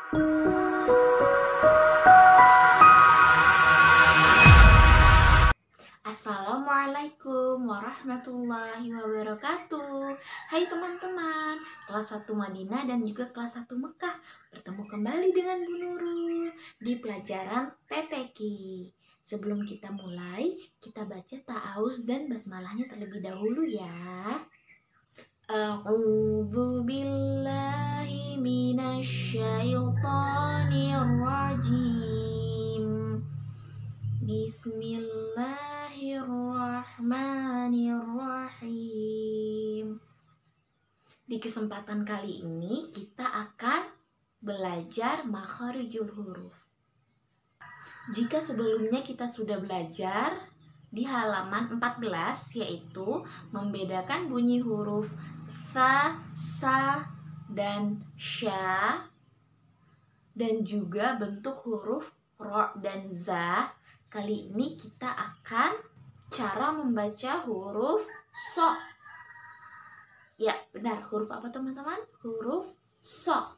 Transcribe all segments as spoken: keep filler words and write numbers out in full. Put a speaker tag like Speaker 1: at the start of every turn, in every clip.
Speaker 1: Assalamualaikum warahmatullahi wabarakatuh. Hai teman-teman, kelas satu Madinah dan juga kelas satu Mekah. Bertemu kembali dengan Bu Nurul di pelajaran T T Q. Sebelum kita mulai, kita baca ta'awuz dan basmalahnya terlebih dahulu ya. A'udzu billahi minasyaitonir rajim. Bismillahirrahmanirrahim. Di kesempatan kali ini kita akan belajar makharijul huruf. Jika sebelumnya kita sudah belajar di halaman empat belas, yaitu membedakan bunyi huruf tha, sa, dan sya, dan juga bentuk huruf ro dan za. Kali ini kita akan cara membaca huruf so. Ya, benar. Huruf apa teman-teman? Huruf so.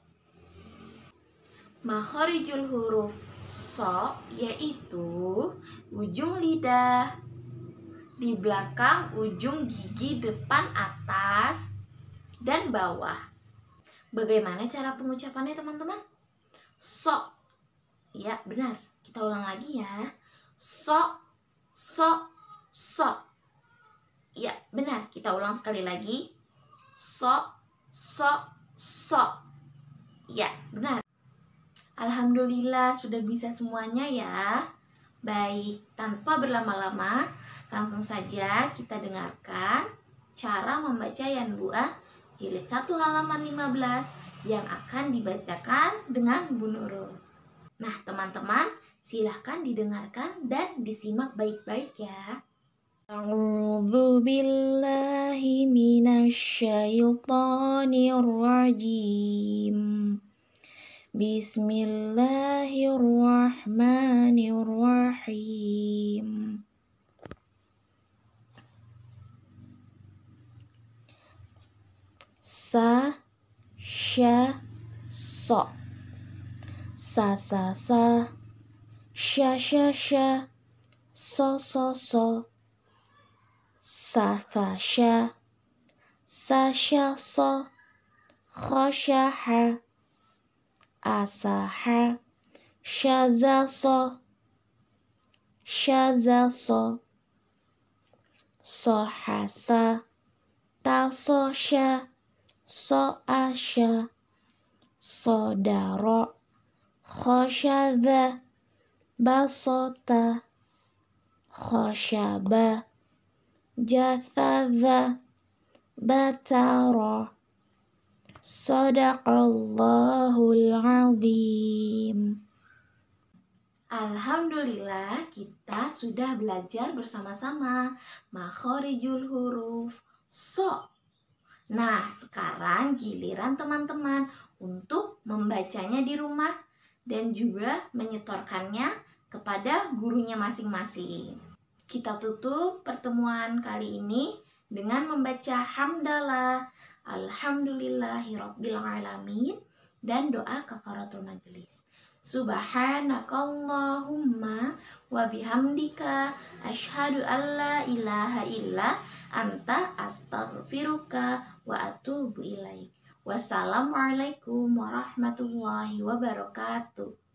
Speaker 1: Makharijul huruf so yaitu ujung lidah di belakang ujung gigi depan atas dan bawah. Bagaimana cara pengucapannya teman-teman? So. Ya, benar. Kita ulang lagi ya. So, so, so. Ya, benar. Kita ulang sekali lagi. So, so, so. Ya, benar. Alhamdulillah sudah bisa semuanya ya. Baik, tanpa berlama-lama, langsung saja kita dengarkan cara membaca Yanbu'ah jilid satu halaman lima belas yang akan dibacakan dengan Bu Nurul. Nah, teman-teman, silahkan didengarkan dan disimak baik-baik ya. A'udzu billahi minasyaitonir rajim. Bismillahirrahmanirrahim. Sa, sya, so. Sa, sa, sa. Sya, sya, sya. So, so, so. Sa, fa, sya. Sa, sya, so. Kha, sya, ha. Asa, ha. Sya, za, so. Sya, za, so. So, ha, sa. Ta, so, sya. So, a, sya. So, da, ro. Khosyadha, basota, khosyaba, jathadha, batara. Sadaqallahul azim. Alhamdulillah, kita sudah belajar bersama-sama makharijul huruf so. Nah, sekarang giliran teman-teman untuk membacanya di rumah dan juga menyetorkannya kepada gurunya masing-masing. Kita tutup pertemuan kali ini dengan membaca hamdalah, alhamdulillahirabbil alamin, dan doa kafaratul majelis. Subhanakallahumma wa bihamdika asyhadu alla ilaha illa anta astaghfiruka wa atubu ilaik. Wassalamualaikum warahmatullahi wabarakatuh.